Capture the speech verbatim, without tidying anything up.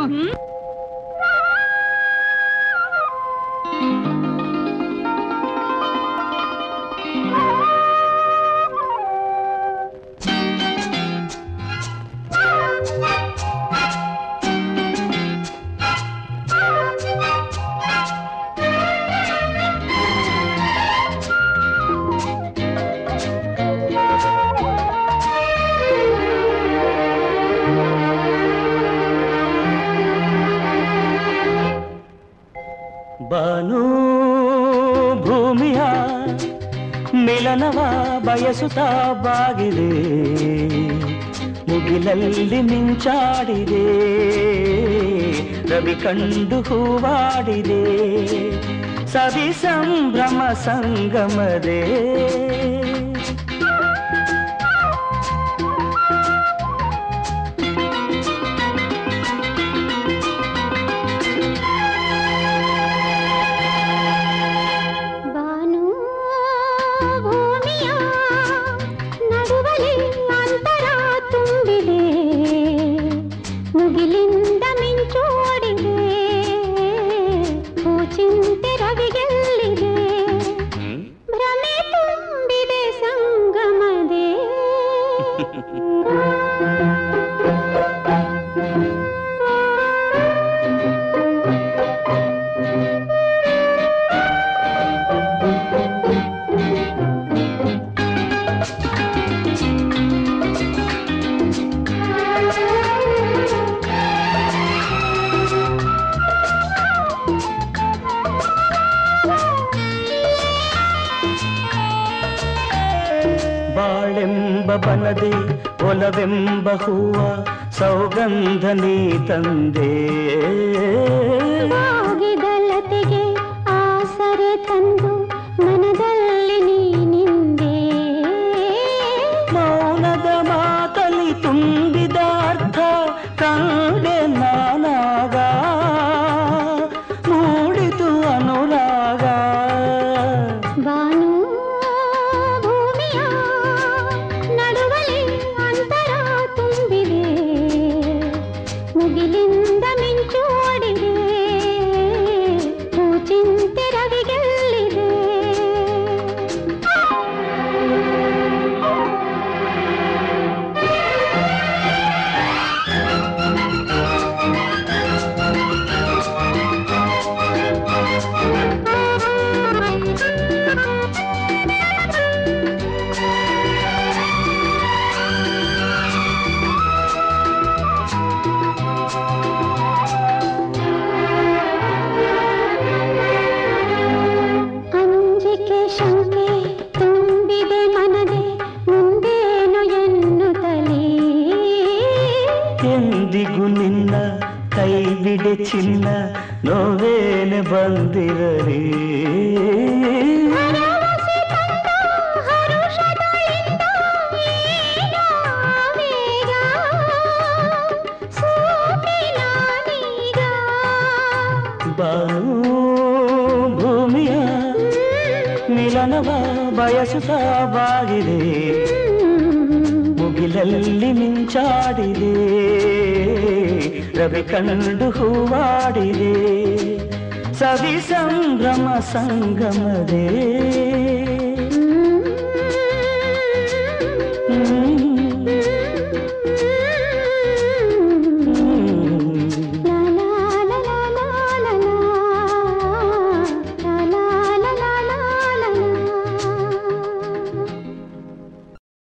ಬಾನು ಭೂಮಿಯ ಮಿಲನವ ಬಯಸುತ್ತಾ ಬಾಗಿದೆ, ಮುಗಿಲಲ್ಲಿ ಮಿಂಚಾಡಿದೆ, ರವಿ ಕಂಡು ಹೂವಾಡಿದೆ, ಸವಿ ಸಂಭ್ರಮ ಸಂಗಮದೇ. ಬಾಳೆಂಬ ಬನದೆ ಒಲವೆಂಬ ಹೂವ ಸೌಗಂಧ ನೀ ತಂದೆ, ಬಾಗಿದಲತೆಗೆ ಆಸರೆ ತಂದು ಮನದಲ್ಲಿ ನೀ ನಿಂದೆ, ಮೌನದ ಮಾತಲಿ ತುಂಬಿದ ಅರ್ಥ ಕಂಡೆ ನಾನಾಗ, ಮೂಡಿತು ಅನುರಾಗ. ಬಾನು ಮುಗಿಲಿಂದ ಮಿಂಚೋಡಿದೆ, ಹೂಚಿಂತೆ ರವಿಗೆಲ್ಲಿದೆ. ಎಂದಿಗೂ ನಿನ್ನ ಕೈ ಬಿಡೆ ಚಿನ್ನ, ನೋವೇನೆ ಬಂದಿರಲಿ. ಬಾನು ಭೂಮಿಯ ಮಿಲನವ ಬಯಸುತ್ತಾ ಬಾಗಿದೆ, ಮುಗಿಲಲ್ಲಿ ಮಿಂಚಾಡಿದೆ, ರವಿ ಕಂಡು ಹೂವಾಡಿದೆ, ಸವಿ ಸಂಭ್ರಮ ಸಂಗಮದೇ.